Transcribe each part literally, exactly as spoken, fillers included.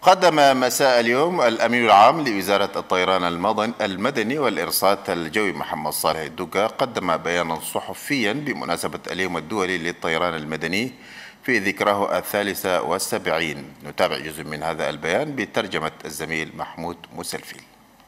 قدم مساء اليوم الأمين العام لوزارة الطيران المدني والإرصاد الجوي محمد صالح الدقة قدم بيانا صحفيا بمناسبة اليوم الدولي للطيران المدني في ذكراه الثالثة والسبعين. نتابع جزء من هذا البيان بترجمة الزميل محمود مسلفيل.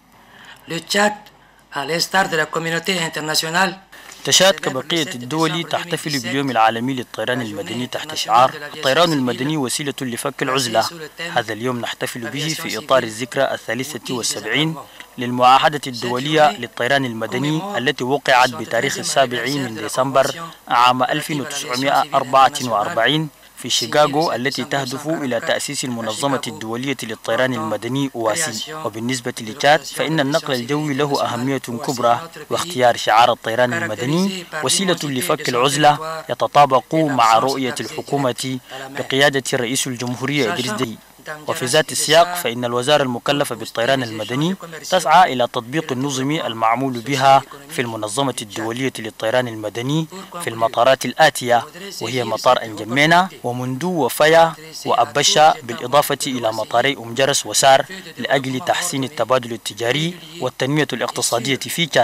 تشاد كبقية الدول تحتفل باليوم العالمي للطيران المدني تحت شعار الطيران المدني وسيلة لفك العزلة. هذا اليوم نحتفل به في إطار الذكرى الثالثة والسبعين للمعاهدة الدولية للطيران المدني التي وقعت بتاريخ السابع من ديسمبر عام ألف وتسعمائة وأربعة وأربعين في شيكاغو، التي تهدف إلى تأسيس المنظمة الدولية للطيران المدني أواسي. وبالنسبة لتشاد فإن النقل الجوي له أهمية كبرى، واختيار شعار الطيران المدني وسيلة لفك العزلة يتطابق مع رؤية الحكومة بقيادة رئيس الجمهورية إدريس ديبي. وفي ذات السياق فإن الوزارة المكلفة بالطيران المدني تسعى إلى تطبيق النظم المعمول بها في المنظمة الدولية للطيران المدني في المطارات الآتية، وهي مطار أنجمينا ومندو وفايا وأبشا، بالإضافة إلى مطاري أم جرس وسار لأجل تحسين التبادل التجاري والتنمية الاقتصادية في تشاد.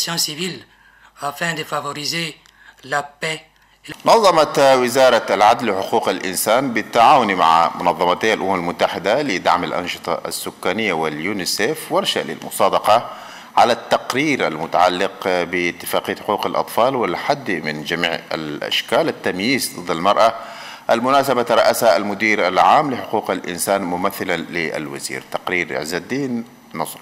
نظمت وزارة العدل وحقوق الإنسان بالتعاون مع منظمتي الأمم المتحدة لدعم الأنشطة السكانية واليونيسيف ورشة للمصادقة على التقرير المتعلق باتفاقية حقوق الأطفال والحد من جميع الأشكال التمييز ضد المرأة. المناسبة رأسها المدير العام لحقوق الإنسان ممثلا للوزير. تقرير عز الدين نصر.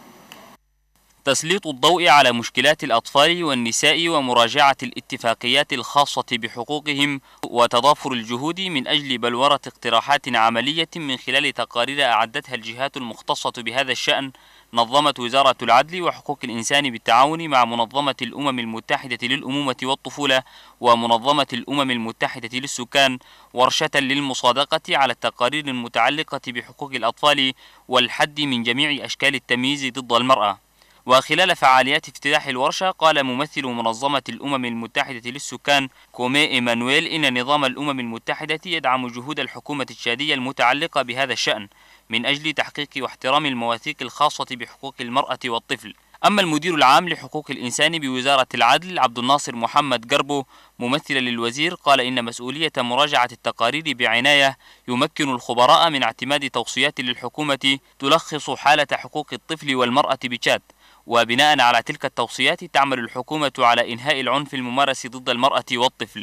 تسليط الضوء على مشكلات الأطفال والنساء ومراجعة الاتفاقيات الخاصة بحقوقهم وتضافر الجهود من أجل بلورة اقتراحات عملية من خلال تقارير أعدتها الجهات المختصة بهذا الشأن. نظمت وزارة العدل وحقوق الإنسان بالتعاون مع منظمة الأمم المتحدة للأمومة والطفولة ومنظمة الأمم المتحدة للسكان ورشة للمصادقة على التقارير المتعلقة بحقوق الأطفال والحد من جميع أشكال التمييز ضد المرأة. وخلال فعاليات افتتاح الورشة قال ممثل منظمة الأمم المتحدة للسكان كومي إيمانويل إن نظام الأمم المتحدة يدعم جهود الحكومة التشادية المتعلقة بهذا الشأن من أجل تحقيق واحترام المواثيق الخاصة بحقوق المرأة والطفل. أما المدير العام لحقوق الإنسان بوزارة العدل عبد الناصر محمد قربو ممثلا للوزير قال إن مسؤولية مراجعة التقارير بعناية يمكن الخبراء من اعتماد توصيات للحكومة تلخص حالة حقوق الطفل والمرأة بتشاد، وبناء على تلك التوصيات تعمل الحكومة على إنهاء العنف الممارس ضد المرأة والطفل.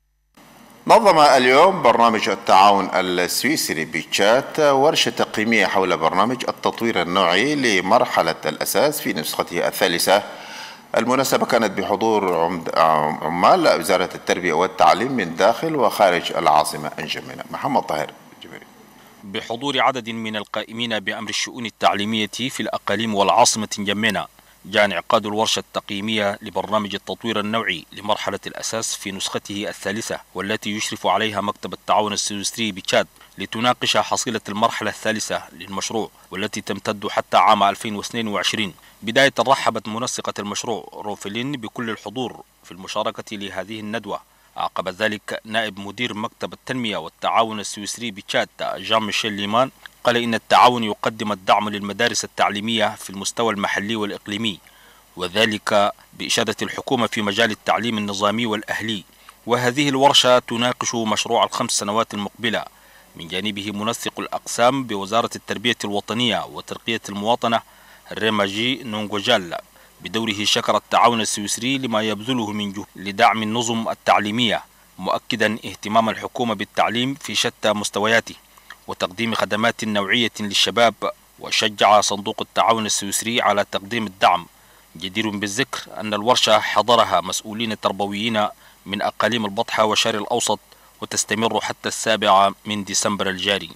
نظم اليوم برنامج التعاون السويسري بتشاد ورشة تقييمية حول برنامج التطوير النوعي لمرحلة الأساس في نسخته الثالثة. المناسبة كانت بحضور عمال وزارة التربية والتعليم من داخل وخارج العاصمة أنجمينا. محمد طاهر الجبري. بحضور عدد من القائمين بأمر الشؤون التعليمية في الأقاليم والعاصمة انجمينا، جاء انعقاد الورشة التقييمية لبرنامج التطوير النوعي لمرحلة الأساس في نسخته الثالثة، والتي يشرف عليها مكتب التعاون السويسري بتشاد، لتناقش حصيلة المرحلة الثالثة للمشروع والتي تمتد حتى عام ألفين واثنين وعشرين. بداية رحبت منسقة المشروع روفلين بكل الحضور في المشاركة لهذه الندوة. عقب ذلك نائب مدير مكتب التنمية والتعاون السويسري بتشاد جان ميشيل ليمان قال إن التعاون يقدم الدعم للمدارس التعليمية في المستوى المحلي والإقليمي، وذلك بإشادة الحكومة في مجال التعليم النظامي والأهلي. وهذه الورشة تناقش مشروع الخمس سنوات المقبلة. من جانبه منسق الأقسام بوزارة التربية الوطنية وترقية المواطنة ريماجي نونغوجال بدوره شكر التعاون السويسري لما يبذله من جهد لدعم النظم التعليمية، مؤكدا اهتمام الحكومة بالتعليم في شتى مستوياته وتقديم خدمات نوعية للشباب. وشجع صندوق التعاون السويسري على تقديم الدعم. جدير بالذكر أن الورشة حضرها مسؤولين تربويين من أقاليم البطحة والشرق الأوسط، وتستمر حتى السابع من ديسمبر الجاري.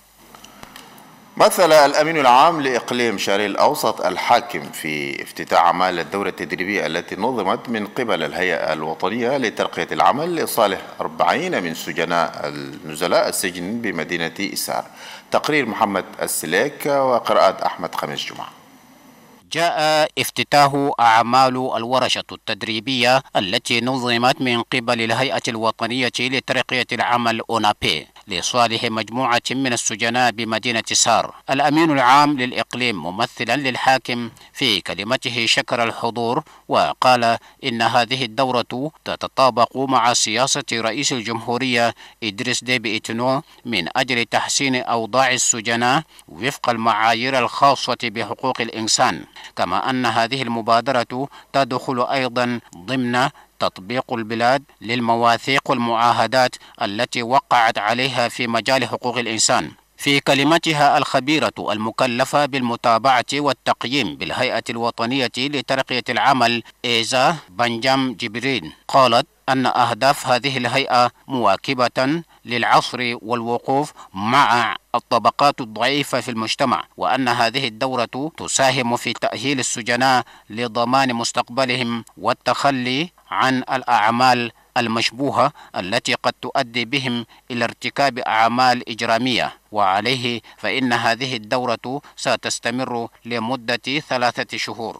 مثل الأمين العام لإقليم شرق الأوسط الحاكم في افتتاح أعمال الدورة التدريبية التي نظمت من قبل الهيئة الوطنية لترقية العمل لصالح أربعين من سجناء النزلاء السجن بمدينة إسار. تقرير محمد السليك وقراءة أحمد خميس جمعة. جاء افتتاح أعمال الورشة التدريبية التي نظمت من قبل الهيئة الوطنية لترقية العمل أونابي لصالح مجموعة من السجناء بمدينة سار. الأمين العام للإقليم ممثلا للحاكم في كلمته شكر الحضور وقال إن هذه الدورة تتطابق مع سياسة رئيس الجمهورية إدريس ديبي إتنو من أجل تحسين أوضاع السجناء وفق المعايير الخاصة بحقوق الإنسان، كما أن هذه المبادرة تدخل أيضا ضمن تطبيق البلاد للمواثيق والمعاهدات التي وقعت عليها في مجال حقوق الإنسان. في كلمتها الخبيرة المكلفة بالمتابعة والتقييم بالهيئة الوطنية لترقية العمل إيزا بنجام جبرين قالت أن أهداف هذه الهيئة مواكبة للعصر والوقوف مع الطبقات الضعيفة في المجتمع، وأن هذه الدورة تساهم في تأهيل السجناء لضمان مستقبلهم والتخلي عن الأعمال المشبوهة التي قد تؤدي بهم إلى ارتكاب أعمال إجرامية، وعليه فإن هذه الدورة ستستمر لمدة ثلاثة شهور.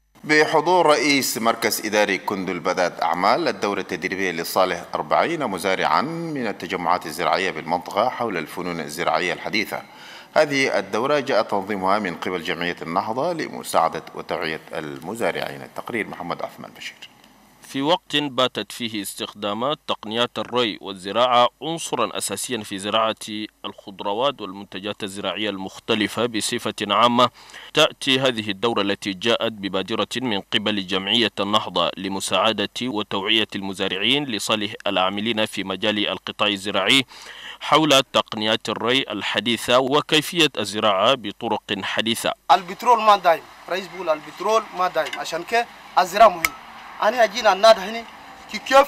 بحضور رئيس مركز إداري كندل بدأت أعمال الدورة التدريبية لصالح أربعين مزارعا من التجمعات الزراعية بالمنطقة حول الفنون الزراعية الحديثة. هذه الدورة جاء تنظيمها من قبل جمعية النهضة لمساعدة وتوعية المزارعين. التقرير محمد عثمان بشير. في وقت باتت فيه استخدامات تقنيات الري والزراعة عنصرا أساسيا في زراعة الخضروات والمنتجات الزراعية المختلفة بصفة عامة، تأتي هذه الدورة التي جاءت ببادرة من قبل جمعية النهضة لمساعدة وتوعية المزارعين لصالح العاملين في مجال القطاع الزراعي حول تقنيات الري الحديثة وكيفية الزراعة بطرق حديثة. البترول ما دايم، رئيس بيقول البترول ما دايم، عشان كده الزراعة مهم. أنا أجينا النادي هنا كيف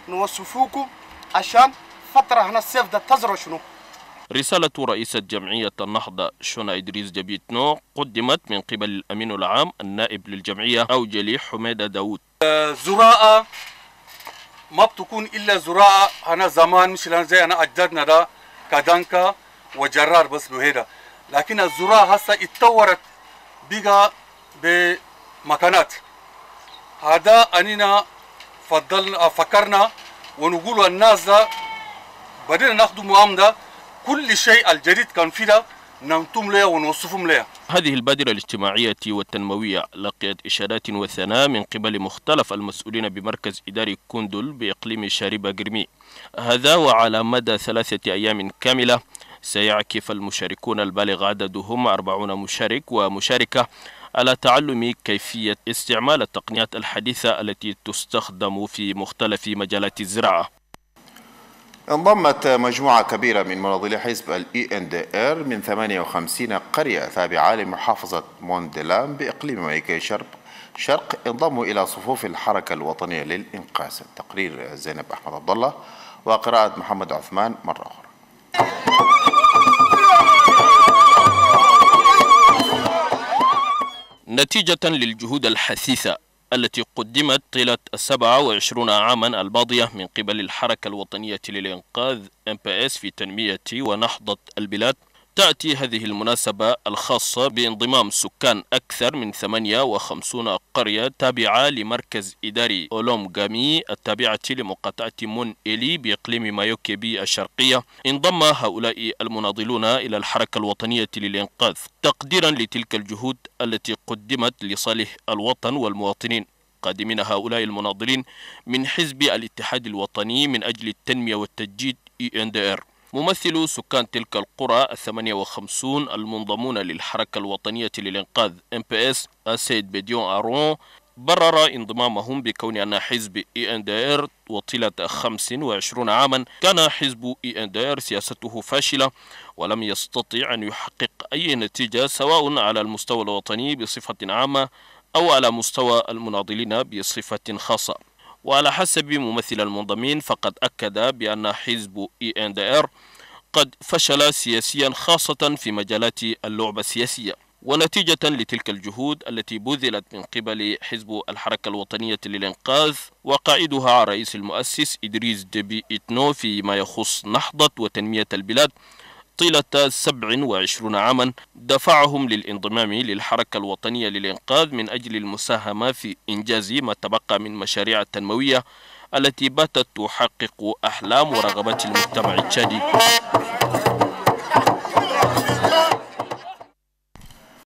نوصفوكم عشان فترة هنا الصيف ده تزرعوا شنو. رسالة رئيسة جمعية النهضة شونا إدريس جبيتنو قدمت من قبل الأمين العام النائب للجمعية أوجلي حميدة داود. زراعة ما بتكون إلا زراعة هنا زمان مش زي أنا أجدادنا ده كدانكا وجرار بس بهذا، لكن الزراعة هسه اتطورت بقى بمكانات. هذا أننا فضلنا فكرنا ونقول الناس ده بدنا ناخذ معاملة كل شيء الجديد كان في ده ننتم له ونوصفهم له. هذه البادرة الاجتماعية والتنموية لقيت إشادات وثناء من قبل مختلف المسؤولين بمركز إداري كندل بإقليم شاربة قرمي. هذا وعلى مدى ثلاثة أيام كاملة سيعكف المشاركون البالغ عددهم أربعون مشارك ومشاركة على تعلم كيفية استعمال التقنيات الحديثة التي تستخدم في مختلف مجالات الزراعة. انضمت مجموعة كبيرة من مناضلي حزب الإي إن دي آر من ثمانية وخمسين قرية تابعة لمحافظة موندلام بإقليم مايكي شرق شرق انضموا إلى صفوف الحركة الوطنية للإنقاذ. تقرير زينب أحمد عبد الله وقراءة محمد عثمان مرة أخرى. نتيجة للجهود الحثيثة التي قدمت طيلة السبعة وعشرون عاما الماضية من قبل الحركة الوطنية للإنقاذ إم بي إس في تنمية ونهضة البلاد، تأتي هذه المناسبة الخاصة بانضمام سكان أكثر من ثمانية وخمسين قرية تابعة لمركز إداري أولوم غامي التابعة لمقاطعة مون إلي بإقليم مايوكيبي الشرقية. انضم هؤلاء المناضلون إلى الحركة الوطنية للإنقاذ تقديرا لتلك الجهود التي قدمت لصالح الوطن والمواطنين. قادمين هؤلاء المناضلين من حزب الاتحاد الوطني من أجل التنمية والتجديد إي إن دي آر. ممثل سكان تلك القرى الثمانية وخمسون المنضمون للحركة الوطنية للإنقاذ إم بي إس السيد بديون أرون برر انضمامهم بكون أن حزب إي إن دي آر وطيلة خمس وعشرين عاما كان حزب إي إن دي آر سياسته فاشلة ولم يستطع أن يحقق أي نتيجة سواء على المستوى الوطني بصفة عامة أو على مستوى المناضلين بصفة خاصة. وعلى حسب ممثل المنضمين فقد أكد بأن حزب إي إن دي آر قد فشل سياسيا خاصة في مجالات اللعبة السياسية. ونتيجة لتلك الجهود التي بذلت من قبل حزب الحركة الوطنية للإنقاذ وقائدها رئيس المؤسس إدريس ديبي إتنو فيما يخص نهضة وتنمية البلاد طيلة سبع وعشرين عاما، دفعهم للانضمام للحركة الوطنية للإنقاذ من أجل المساهمة في إنجاز ما تبقى من مشاريع تنموية التي باتت تحقق أحلام ورغبات المجتمع التشادي.